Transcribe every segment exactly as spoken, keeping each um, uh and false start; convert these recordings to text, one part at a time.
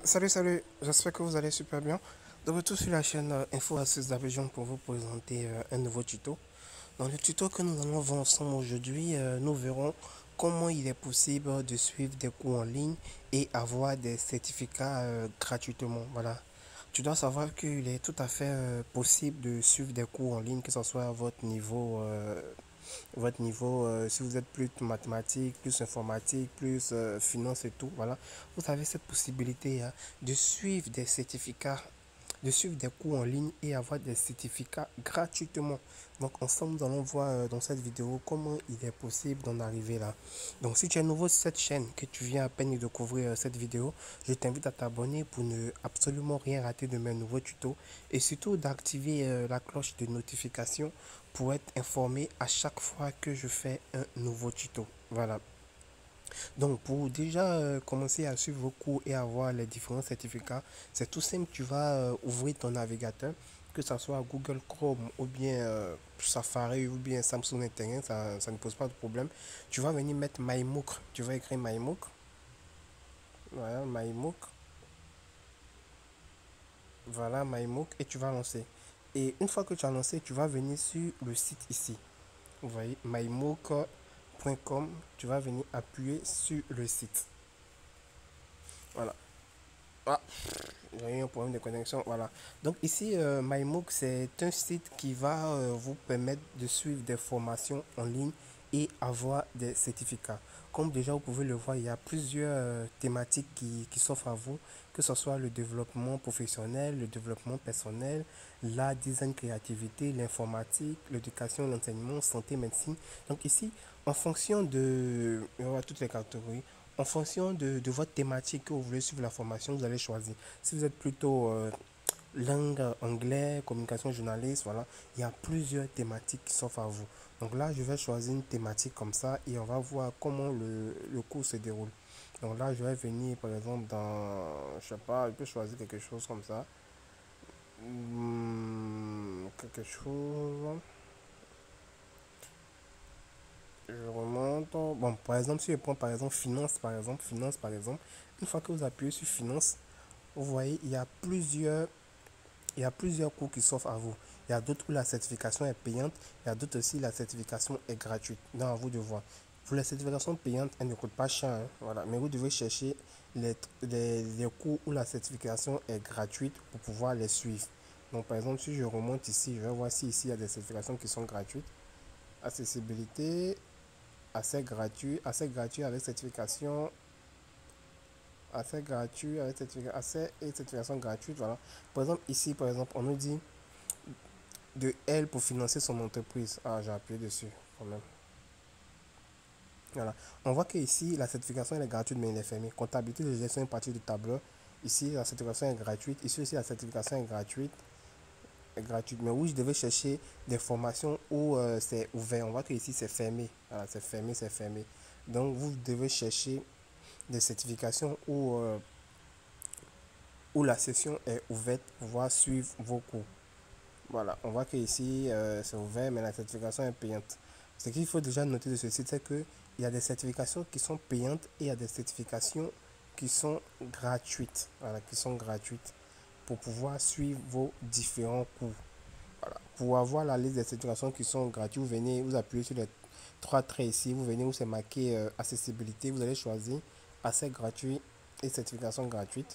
Salut, salut, j'espère que vous allez super bien. De retour sur la chaîne euh, Info Astuces d'Abidjan pour vous présenter euh, un nouveau tuto. Dans le tuto que nous allons voir ensemble aujourd'hui, euh, nous verrons comment il est possible de suivre des cours en ligne et avoir des certificats euh, gratuitement. Voilà. Tu dois savoir qu'il est tout à fait euh, possible de suivre des cours en ligne, que ce soit à votre niveau euh, votre niveau, euh, si vous êtes plus mathématiques, plus informatique, plus euh, finance et tout, voilà, vous avez cette possibilité hein, de suivre des certificats, de suivre des cours en ligne et avoir des certificats gratuitement. Donc ensemble, nous allons voir euh, dans cette vidéo comment il est possible d'en arriver là. Donc si tu es nouveau sur cette chaîne, que tu viens à peine de découvrir euh, cette vidéo, je t'invite à t'abonner pour ne absolument rien rater de mes nouveaux tutos et surtout d'activer euh, la cloche de notification pour être informé à chaque fois que je fais un nouveau tuto. Voilà. Donc pour déjà euh, commencer à suivre vos cours et avoir les différents certificats, c'est tout simple. Tu vas euh, ouvrir ton navigateur, que ce soit Google Chrome ou bien euh, Safari ou bien Samsung Internet, ça, ça ne pose pas de problème. Tu vas venir mettre MyMook. Tu vas écrire MyMook. Voilà, MyMook. Voilà, MyMook et tu vas lancer. Et une fois que tu as lancé, tu vas venir sur le site ici. Vous voyez, mymook point com, tu vas venir appuyer sur le site. Voilà. Ah, j'ai eu un problème de connexion. Voilà. Donc ici, euh, MyMook, c'est un site qui va euh, vous permettre de suivre des formations en ligne et avoir des certificats. Comme déjà vous pouvez le voir, il y a plusieurs euh, thématiques qui, qui s'offrent à vous, que ce soit le développement professionnel, le développement personnel, la design créativité, l'informatique, l'éducation, l'enseignement, santé, médecine. Donc ici, en fonction de il y aura toutes les catégories, en fonction de, de votre thématique que vous voulez suivre la formation, vous allez choisir. Si vous êtes plutôt euh, langue anglais, communication journaliste, voilà, il y a plusieurs thématiques qui s'offrent à vous. Donc là, je vais choisir une thématique comme ça et on va voir comment le, le cours se déroule. Donc là, je vais venir par exemple dans, je sais pas, je peux choisir quelque chose comme ça. Hmm, quelque chose. Je remonte. Bon, par exemple, si je prends par exemple finance, par exemple, finance, par exemple, une fois que vous appuyez sur finance, vous voyez, il y a plusieurs, il y a plusieurs cours qui s'offrent à vous. Il y a d'autres où la certification est payante, il y a d'autres aussi où la certification est gratuite. Donc, à vous de voir. Pour la certification payante, elle ne coûte pas cher, hein, voilà. Mais vous devez chercher les, les, les cours où la certification est gratuite pour pouvoir les suivre. Donc, par exemple, si je remonte ici, je vais voir si ici il y a des certifications qui sont gratuites. Accessibilité, assez gratuit, assez gratuit avec certification, assez gratuit avec certification, assez et certification gratuite, voilà. Par exemple, ici, par exemple, on nous dit de elle pour financer son entreprise. Ah, j'ai appuyé dessus quand même. Voilà. On voit que ici, la certification elle est gratuite, mais elle est fermée. Comptabilité de gestion, une partie du tableau. Ici, la certification est gratuite. Ici aussi, la certification est gratuite. Est gratuite. Mais oui, je devais chercher des formations où euh, c'est ouvert. On voit que ici, c'est fermé. Voilà, c'est fermé, c'est fermé. Donc, vous devez chercher des certifications où, euh, où la session est ouverte pour pouvoir suivre vos cours. Voilà, on voit que ici euh, c'est ouvert, mais la certification est payante. Ce qu'il faut déjà noter de ce site, c'est qu'il y a des certifications qui sont payantes et il y a des certifications qui sont gratuites. Voilà, qui sont gratuites pour pouvoir suivre vos différents cours. Voilà. Pour avoir la liste des certifications qui sont gratuites, vous venez, vous appuyez sur les trois traits ici, vous venez où c'est marqué euh, accessibilité, vous allez choisir accès gratuit et certification gratuite.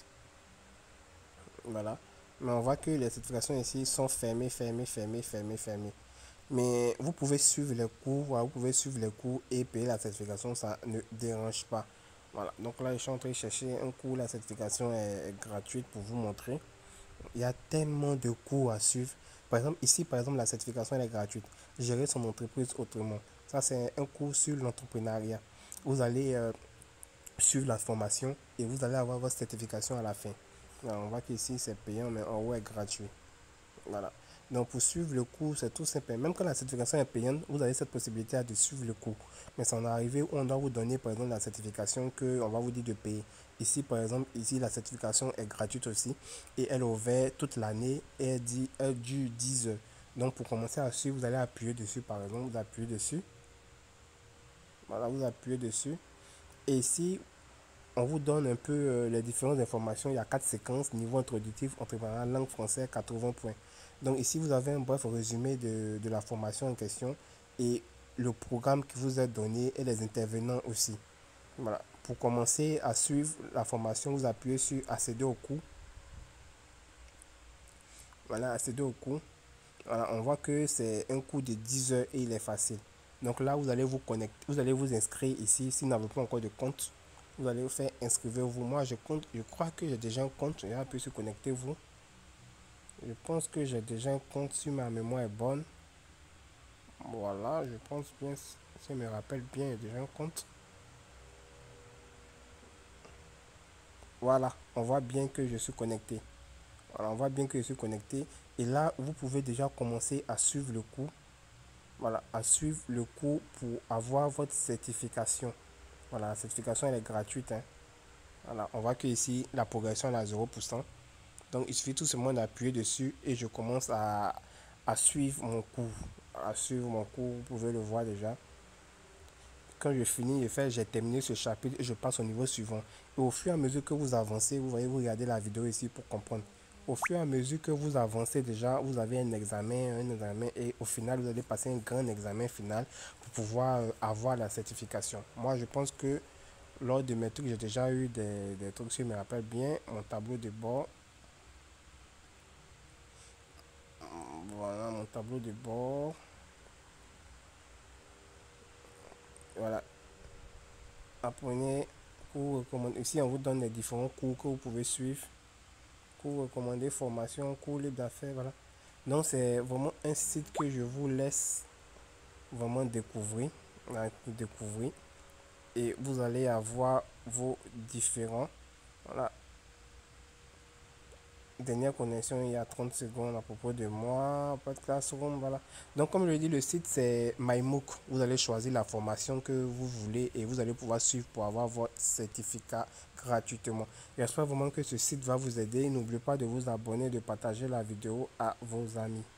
Voilà. Mais on voit que les certifications ici sont fermées, fermées, fermées, fermées, fermées. Mais vous pouvez suivre les cours, voilà, vous pouvez suivre les cours et payer la certification, ça ne dérange pas. Voilà. Donc là, je suis en train de chercher un cours, la certification est gratuite pour vous montrer. Il y a tellement de cours à suivre. Par exemple, ici, par exemple, la certification elle est gratuite. Gérer son entreprise autrement. Ça, c'est un cours sur l'entrepreneuriat. Vous allez euh, suivre la formation et vous allez avoir votre certification à la fin. Alors, on voit qu'ici c'est payant, mais en haut est gratuit. Voilà. Donc pour suivre le cours, c'est tout simple. Même quand la certification est payante, vous avez cette possibilité de suivre le cours. Mais ça en est arrivé où on doit vous donner par exemple la certification qu'on va vous dire de payer. Ici par exemple, ici la certification est gratuite aussi et elle est ouverte toute l'année et elle, dit, elle dure dix heures. Donc pour commencer à suivre, vous allez appuyer dessus par exemple, vous appuyez dessus. Voilà, vous appuyez dessus. Et ici, on vous donne un peu euh, les différentes informations. Il y a quatre séquences, niveau introductif, entrepreneuriat, langue française, quatre-vingts points. Donc ici, vous avez un bref résumé de, de la formation en question et le programme qui vous est donné et les intervenants aussi. Voilà. Pour commencer à suivre la formation, vous appuyez sur accéder au cours. Voilà, accéder au cours. Voilà, on voit que c'est un cours de dix heures et il est facile. Donc là, vous allez vous connecter, vous allez vous inscrire ici. Si vous n'avez pas encore de compte, vous allez vous faire inscrivez-vous. Moi, je compte, je crois que j'ai déjà un compte. J'ai pu se connecter vous. Je pense que j'ai déjà un compte si ma mémoire est bonne. Voilà, je pense bien, si je me rappelle bien, j'ai déjà un compte. Voilà, on voit bien que je suis connecté. Voilà, on voit bien que je suis connecté. Et là, vous pouvez déjà commencer à suivre le cours. Voilà, à suivre le cours pour avoir votre certification. Voilà, la certification elle est gratuite. Hein. Voilà, on voit que ici la progression est à zéro pour cent. Donc il suffit tout simplement d'appuyer dessus et je commence à, à suivre mon cours. À suivre mon cours, vous pouvez le voir déjà. Quand je finis de faire, j'ai terminé ce chapitre et je passe au niveau suivant. Et au fur et à mesure que vous avancez, vous voyez, vous regardez la vidéo ici pour comprendre. Au fur et à mesure que vous avancez déjà, vous avez un examen, un examen et au final, vous allez passer un grand examen final pour pouvoir euh, avoir la certification. Moi, je pense que lors de mes trucs, j'ai déjà eu des, des trucs, si je me rappelle bien, mon tableau de bord. Voilà, mon tableau de bord. Voilà. Apprenez, cours recommandés. Ici, on vous donne les différents cours que vous pouvez suivre. Cours recommandés, formation, cours libre d'affaires, voilà. Donc, c'est vraiment un site que je vous laisse vraiment découvrir. Voilà, découvrir. Et vous allez avoir vos différents. Voilà. Dernière connexion il y a trente secondes à propos de moi, pas de classroom, voilà. Donc comme je l'ai dit, le site c'est MyMOOC. Vous allez choisir la formation que vous voulez et vous allez pouvoir suivre pour avoir votre certificat gratuitement. J'espère vraiment que ce site va vous aider. N'oubliez pas de vous abonner, de partager la vidéo à vos amis.